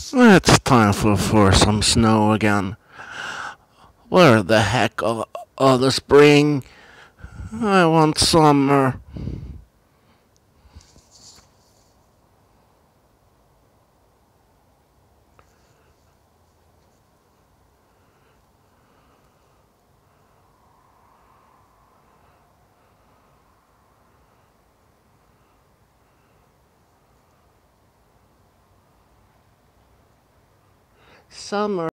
It's time for some snow again. Where the heck are the spring? I want summer. Summer.